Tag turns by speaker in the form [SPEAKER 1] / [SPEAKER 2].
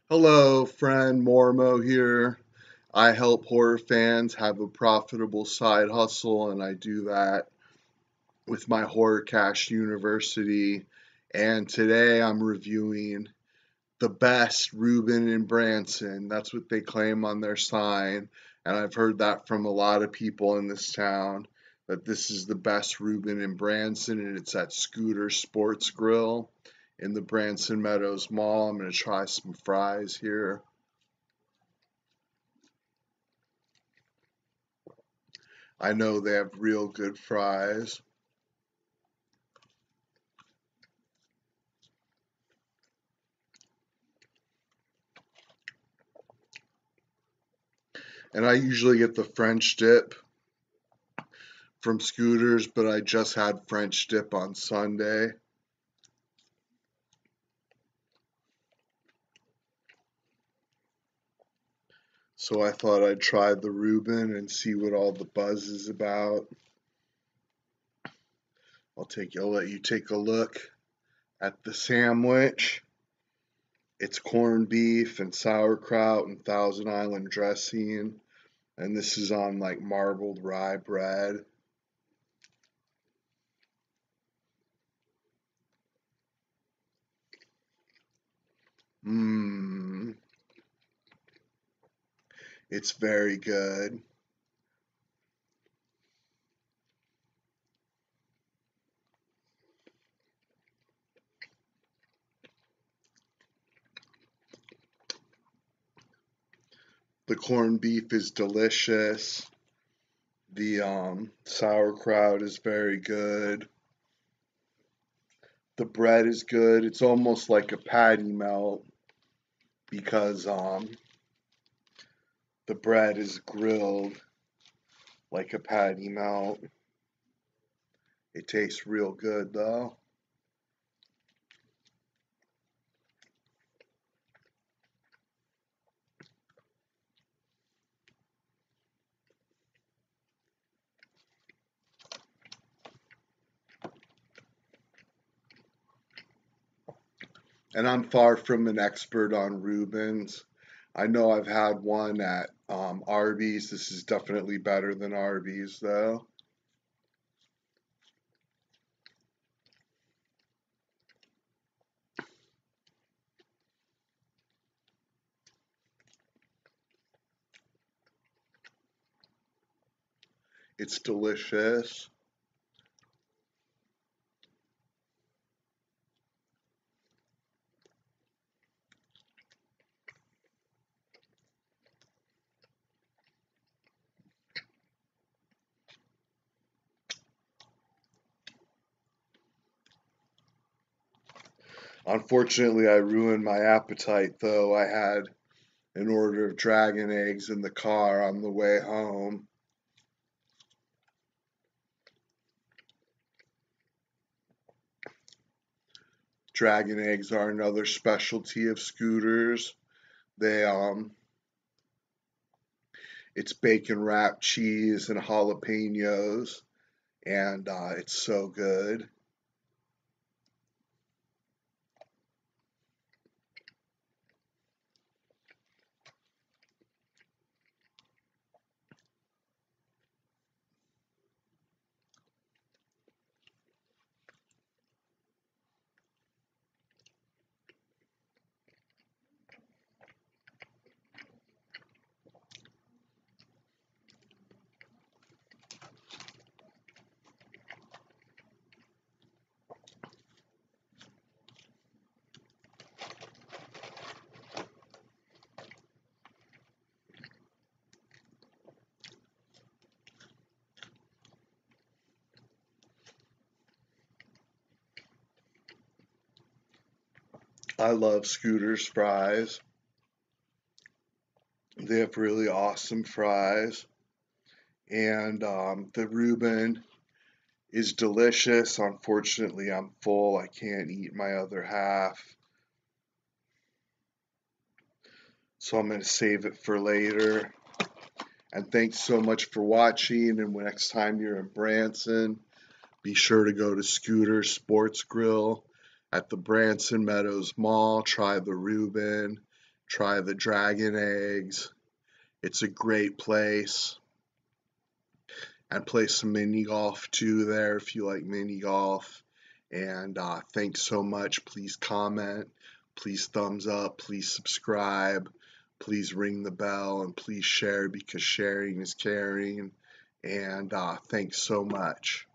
[SPEAKER 1] Hello, friend Mormo here. I help horror fans have a profitable side hustle, and I do that with my Horrorcast University. And today I'm reviewing the best Rueben and Branson. That's what they claim on their sign. And I've heard that from a lot of people in this town that this is the best Rueben and Branson, and it's at Scooter Sports Grill in the Branson Meadows Mall. I'm going to try some fries here. I know they have real good fries. And I usually get the French dip from Scooters, but I just had French dip on Sunday. So I thought I'd try the Reuben and see what all the buzz is about. I'll let you take a look at the sandwich. It's corned beef and sauerkraut and Thousand Island dressing. And this is on like marbled rye bread. Mmm, it's very good. The corned beef is delicious. The sauerkraut is very good. The bread is good. It's almost like a patty melt because the bread is grilled like a patty melt. It tastes real good though. And I'm far from an expert on Reubens. I know I've had one at Arby's. This is definitely better than Arby's though. It's delicious. Unfortunately, I ruined my appetite though. I had an order of dragon eggs in the car on the way home. Dragon eggs are another specialty of Scooters. They it's bacon wrapped cheese and jalapenos, and it's so good. I love Scooter's fries. They have really awesome fries, and the Reuben is delicious. Unfortunately, I'm full. I can't eat my other half, so I'm going to save it for later. And thanks so much for watching. And next time you're in Branson, be sure to go to Scooter Sports Grill at the Branson Meadows Mall. Try the Reuben Try the dragon eggs. It's a great place. And play some mini golf too there if you like mini golf. And thanks so much. Please comment. Please thumbs up. Please subscribe. Please ring the bell and please share because sharing is caring. And thanks so much.